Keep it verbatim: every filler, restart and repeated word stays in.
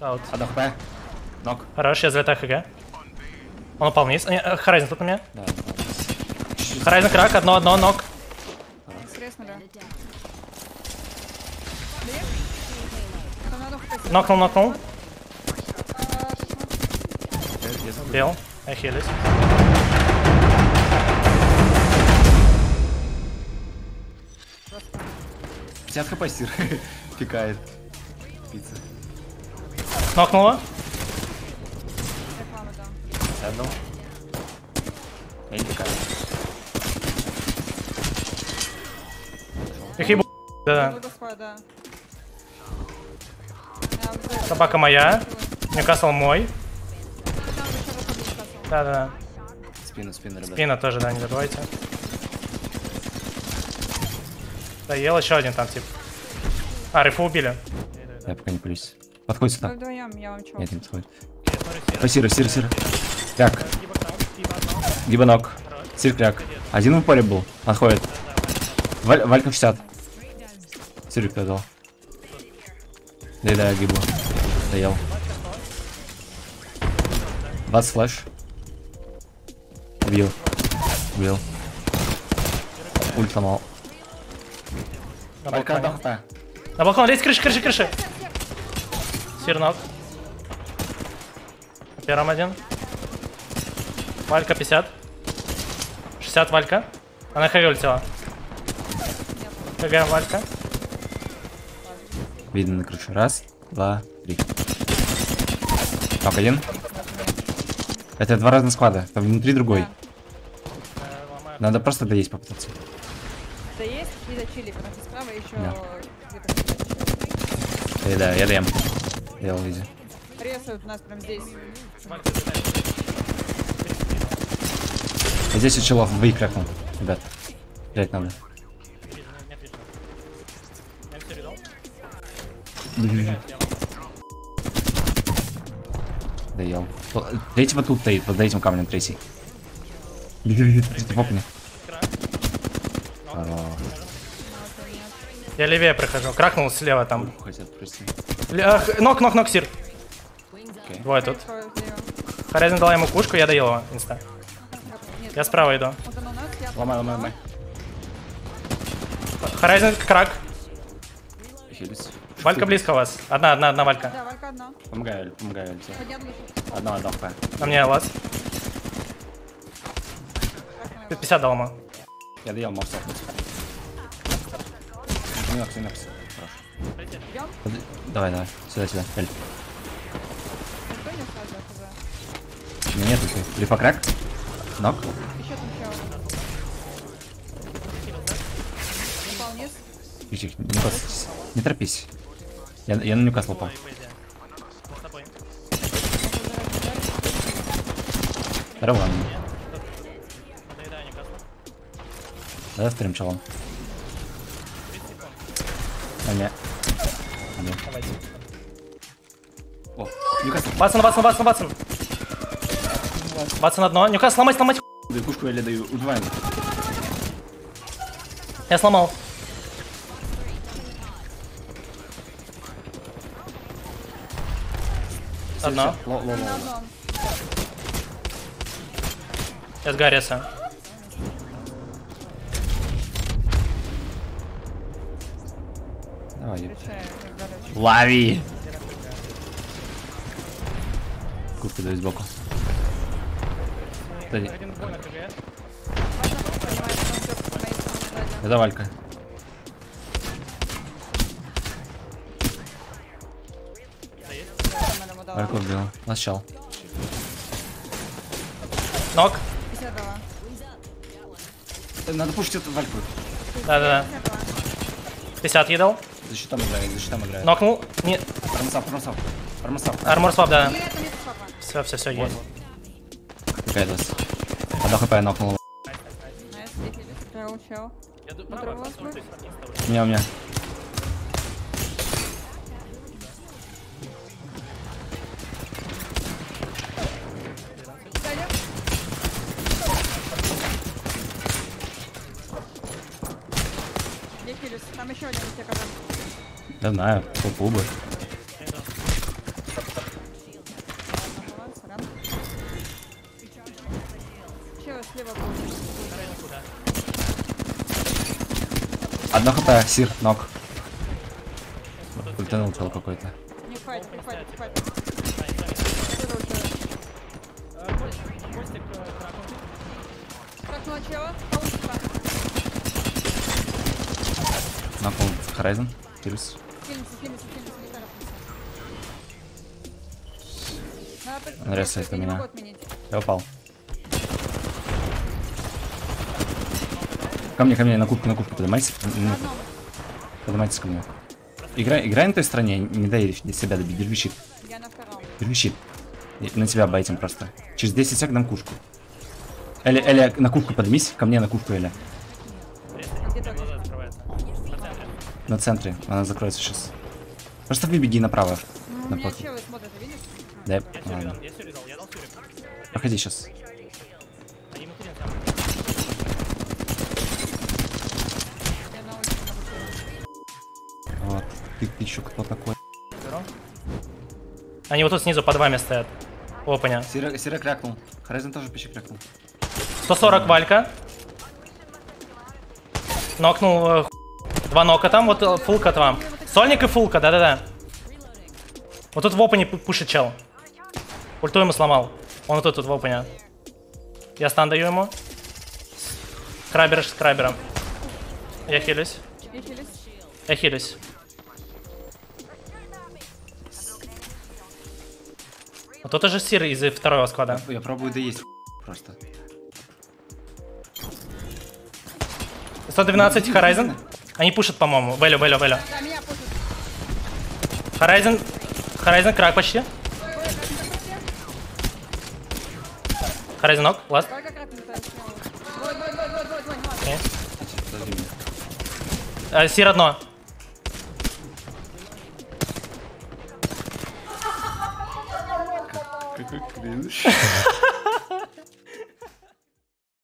Аут. Одно хп. Нок. Хорош, я залетаю ХГ. Он упал вниз. Хорайзен тут у меня. Да. Хорайзен крак, одно, одно, нок. Нокнул, нокнул. Бел. Я хилюсь. пятьдесят хп стир. Пикает. Пицца. Нокнула. Одну. Я не пикаю. Их ебу. Да. Собака моя. Ньюкасл мой. Да-да-да. Спину, спину, ребят. Спина тоже, да, не забывайте. Да, ел еще один там, тип. А, рифу убили. Я пока не плюсь. Подходит сюда. Вдвоем, я вам чё? Нет, не подходит. Ой, сира, сира, сира. Кряк. Гибанок. Сир, кряк. Один в поле был. Отходит. Валь, Валька шестьдесят. Сир, кто дал. Да, да, я гибу. Доел. двадцать флэш. Убил. Убил. Ульт сломал. Валька отдал хп. На балкон, лезь, крыши, крыши, крыши. Сирнок. Первым один. Валька пятьдесят. шестьдесят Валька. Она ХГ улетела. ХГ Валька. Видно на крыше. Раз, два, три. Так, один. Это два разных склада. Там внутри другой. Надо просто доесть попытаться. Да есть и зачили, потому что справа еще Да. где-то. Да, да, я дем. Делал изи. Рисуют нас прям здесь. А здесь у челов двоих кракнул. Ребят, взять надо. Доел. Третий вот тут стоит, вот за этим камнем третий. Попни. Я левее прохожу. Кракнул слева там. Хотят, прости. Ле- Нок, нок, нок, сир. Окей. Двое тут. Хорайзен дала ему пушку, я доел его. Инста. Я справа иду. Вот он у нас, я Ломай, ломай, ломай. Хорайзен крак. Хились. Валька близко у вас. Одна, одна, одна Валька. Да, Валька одна. Помогаю, помогаю. Поднял лишь. Одна, одна хп. На мне лаз. пятьдесят дал ему. Я доел морсов. Минокс, минокс. Хорошо. Давай, давай. Сюда, сюда. Эль. Никто не сразу, хз. У меня нету. Лифа крак. Нок. Еще там чё? Упал вниз. Тихо, тихо, не торопись. Не торопись. Я, я на Ньюкасл упал. Здорово, ладно. Давай вторым челом. А, не. А, не. О, Ньюкасл. Ватсон, Ватсон, Ватсон, Ватсон. Ватсон одно. Ньюкасл, сломать, сломать. Даю пушку или даю. Убиваем. Я сломал. Одно. Ло, ло, ло, ло. Одном. Я с Гарриса. Давай, Решаю, как говорят. лови! Куртку даю сбоку. Кстати, это Валька. Вальку убил. Начал. Нок. Надо пушить эту Вальку. Да-да-да. пятьдесят едал. За щитом играет, за щитом играет. Нокнул. Не... Промысав, промысав. Промысав. Армор свап, да. Все, все, все, есть. Какая das? Одно хп нокнул. У меня, у меня. Там еще один у тебя. Я знаю, попубы. Одно хп, сир, ног. Ультанул чел какой-то. Не файт, не файт, не файт. Кракнула чела. Получится. Нокнул Horizon. Кирюс. Фильмся, фильмся, фильмся, не торопимся. Он ресает у меня. Я упал. Ко мне, ко мне, на кубку, на кубку поднимайтесь. Поднимайтесь ко мне. Играй, играй на той стороне, не дай себя добить, держи щит. Я на втором. Держи щит. И на тебя байтим просто. Через десять секунд дам кушку. Эля, Эля, на кубку поднимись, ко мне на кубку, Эля. На центре, она закроется сейчас. Просто выбеги направо. Ну, На у меня покер. челы смотрят, ты видишь? Да, ладно. Проходи сейчас. Я на улице могу. Вот. Ты, ты еще кто такой? Они вот тут снизу под вами стоят. Опаня. Сира, Сира крякнул. Horizon тоже почти крякнул. сто сорок Валька. Нокнул. э, Два нока там, вот э, фулка от вам. Сольник и фулка, да-да-да. Вот тут в опане пу- пушит чел. Ульту ему сломал. Он вот тут, тут в опане. Я стан даю ему. Крабер с крабером. Я хилюсь. Я хилюсь. Я хилюсь. Вот тут уже сир из второго склада. Я пробую доесть просто. сто двенадцать Horizon. Они пушат, по-моему. Велю, Велю, Велю. Да, меня пушат. Horizon. Horizon крак почти. Horizon нок, ласт. Давай как раз не летает смело. Двой, двой, двой, двой, двой, двой, двой. Окей. Подожди меня. Э, Сир одно. Какой кринж.